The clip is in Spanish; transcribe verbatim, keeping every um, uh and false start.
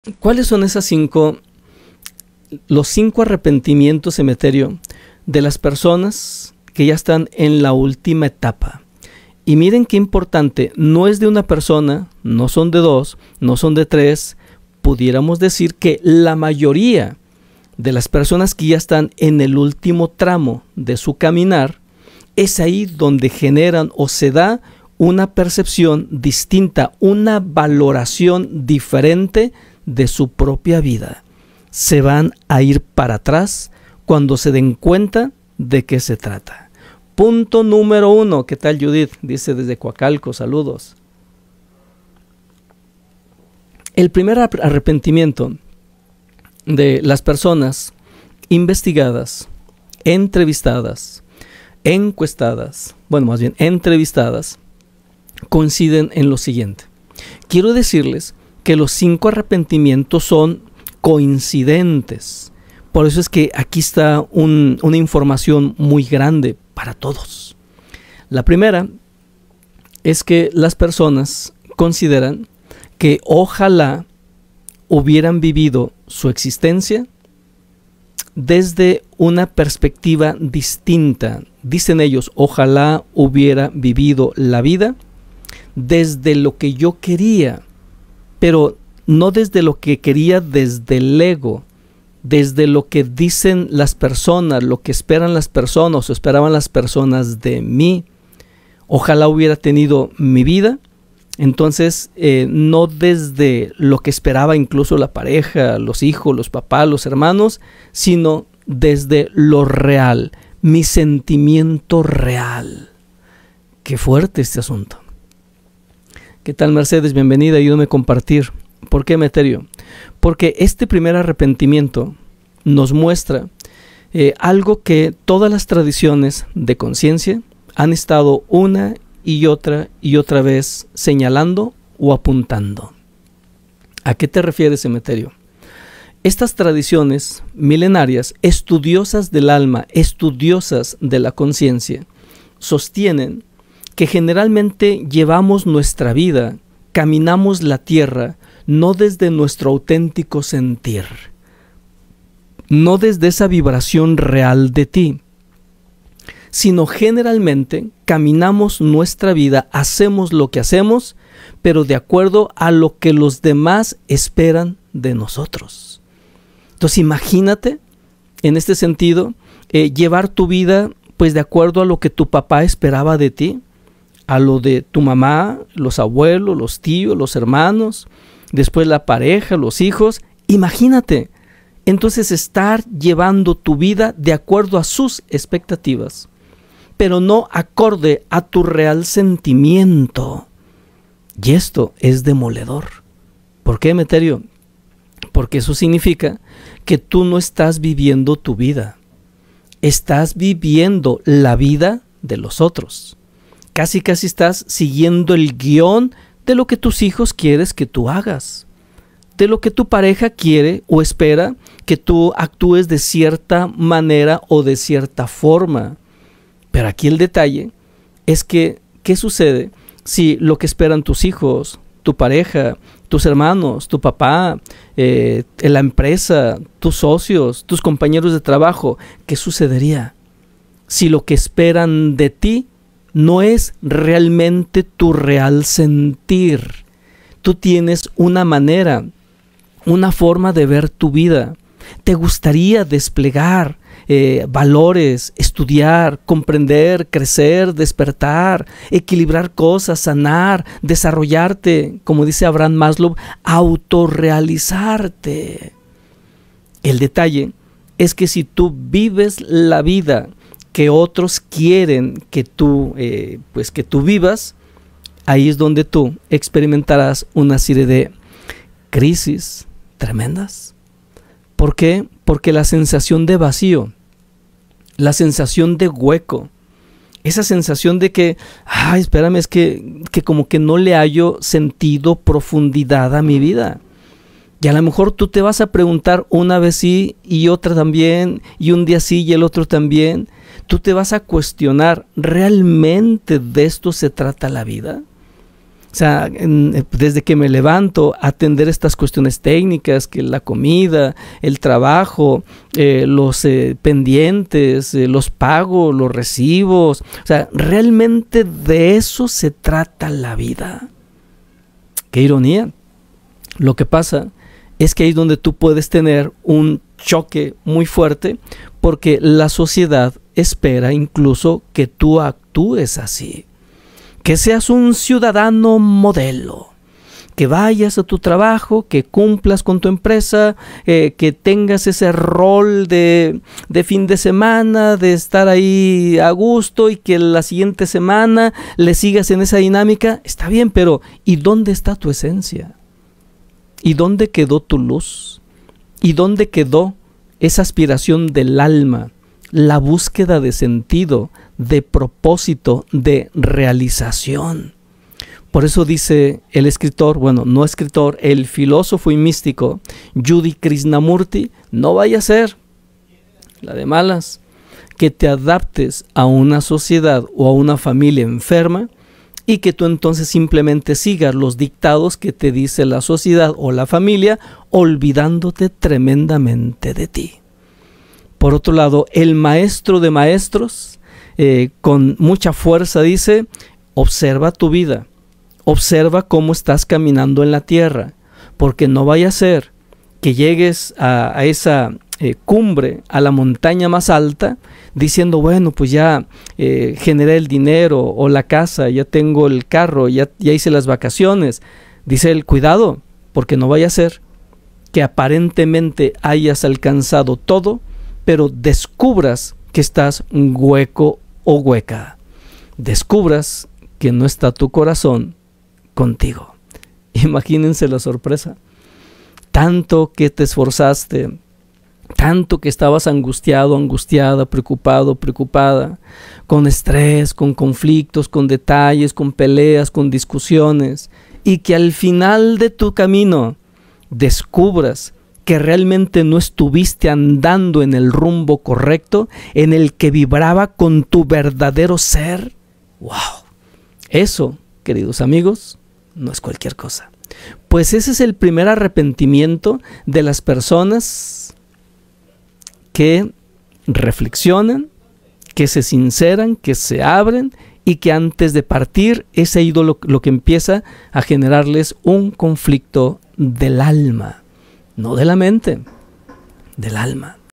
¿Cuáles son esas cinco, los cinco arrepentimientos, Emeterio, de las personas que ya están en la última etapa? Y miren qué importante, no es de una persona, no son de dos, no son de tres. Pudiéramos decir que la mayoría de las personas que ya están en el último tramo de su caminar, es ahí donde generan o se da una percepción distinta, una valoración diferente de su propia vida. Se van a ir para atrás cuando se den cuenta de qué se trata. Punto número uno. ¿Qué tal, Judith? Dice desde Coacalco, saludos. El primer arrepentimiento de las personas investigadas, entrevistadas, encuestadas, bueno, más bien entrevistadas, coinciden en lo siguiente. Quiero decirles que los cinco arrepentimientos son coincidentes. Por eso es que aquí está un, una información muy grande para todos. La primera es que las personas consideran que ojalá hubieran vivido su existencia desde una perspectiva distinta. Dicen ellos, ojalá hubiera vivido la vida desde lo que yo quería, pero no desde lo que quería desde el ego, desde lo que dicen las personas, lo que esperan las personas o esperaban las personas de mí. Ojalá hubiera tenido mi vida, entonces eh, no desde lo que esperaba incluso la pareja, los hijos, los papás, los hermanos, sino desde lo real, mi sentimiento real. Qué fuerte este asunto. ¿Qué tal, Mercedes? Bienvenida, ayúdame a compartir. ¿Por qué, Emeterio? Porque este primer arrepentimiento nos muestra eh, algo que todas las tradiciones de conciencia han estado una y otra y otra vez señalando o apuntando. ¿A qué te refieres, Emeterio? Estas tradiciones milenarias, estudiosas del alma, estudiosas de la conciencia, sostienen que generalmente llevamos nuestra vida, caminamos la tierra, no desde nuestro auténtico sentir, no desde esa vibración real de ti, sino generalmente caminamos nuestra vida, hacemos lo que hacemos, pero de acuerdo a lo que los demás esperan de nosotros. Entonces imagínate, en este sentido, eh, llevar tu vida pues de acuerdo a lo que tu papá esperaba de ti, a lo de tu mamá, los abuelos, los tíos, los hermanos, después la pareja, los hijos. Imagínate, entonces estar llevando tu vida de acuerdo a sus expectativas, pero no acorde a tu real sentimiento. Y esto es demoledor. ¿Por qué, Emeterio? Porque eso significa que tú no estás viviendo tu vida. Estás viviendo la vida de los otros. Casi casi estás siguiendo el guión de lo que tus hijos quieres que tú hagas, de lo que tu pareja quiere o espera que tú actúes de cierta manera o de cierta forma. Pero aquí el detalle es que, ¿qué sucede si lo que esperan tus hijos, tu pareja, tus hermanos, tu papá, eh, la empresa, tus socios, tus compañeros de trabajo? ¿Qué sucedería si lo que esperan de ti no es realmente tu real sentir? Tú tienes una manera, una forma de ver tu vida. Te gustaría desplegar eh, valores, estudiar, comprender, crecer, despertar, equilibrar cosas, sanar, desarrollarte, como dice Abraham Maslow, autorrealizarte. El detalle es que si tú vives la vida que otros quieren que tú, eh, pues que tú vivas, ahí es donde tú experimentarás una serie de crisis tremendas. ¿Por qué? Porque la sensación de vacío, la sensación de hueco, esa sensación de que, ay, espérame, es que, que como que no le hallo sentido, profundidad a mi vida. Y a lo mejor tú te vas a preguntar una vez sí y otra también, y un día sí y el otro también. Tú te vas a cuestionar, ¿realmente de esto se trata la vida? O sea, en, desde que me levanto, atender estas cuestiones técnicas, que la comida, el trabajo, eh, los eh, pendientes, eh, los pagos, los recibos. O sea, realmente de eso se trata la vida. Qué ironía. Lo que pasa es que ahí es donde tú puedes tener un choque muy fuerte, porque la sociedad espera incluso que tú actúes así. Que seas un ciudadano modelo, que vayas a tu trabajo, que cumplas con tu empresa, eh, que tengas ese rol de, de fin de semana, de estar ahí a gusto y que la siguiente semana le sigas en esa dinámica. Está bien, pero ¿y dónde está tu esencia? ¿Y dónde quedó tu luz? ¿Y dónde quedó esa aspiración del alma? La búsqueda de sentido, de propósito, de realización. Por eso dice el escritor, bueno, no escritor, el filósofo y místico Judy Krishnamurti, no vaya a ser la de malas, que te adaptes a una sociedad o a una familia enferma y que tú entonces simplemente sigas los dictados que te dice la sociedad o la familia, olvidándote tremendamente de ti. Por otro lado, el maestro de maestros, eh, con mucha fuerza dice, observa tu vida, observa cómo estás caminando en la tierra, porque no vaya a ser que llegues a, a esa eh, cumbre, a la montaña más alta, diciendo, bueno, pues ya eh, generé el dinero o la casa, ya tengo el carro, ya, ya hice las vacaciones. Dice él, cuidado, porque no vaya a ser que aparentemente hayas alcanzado todo, pero descubras que estás hueco o hueca. Descubras que no está tu corazón contigo. Imagínense la sorpresa. Tanto que te esforzaste, tanto que estabas angustiado, angustiada, preocupado, preocupada, con estrés, con conflictos, con detalles, con peleas, con discusiones, y que al final de tu camino descubras que realmente no estuviste andando en el rumbo correcto, en el que vibraba con tu verdadero ser. ¡Wow! Eso, queridos amigos, no es cualquier cosa. Pues ese es el primer arrepentimiento de las personas que reflexionan, que se sinceran, que se abren y que antes de partir es ahí lo, lo que empieza a generarles un conflicto del alma. No de la mente, del alma.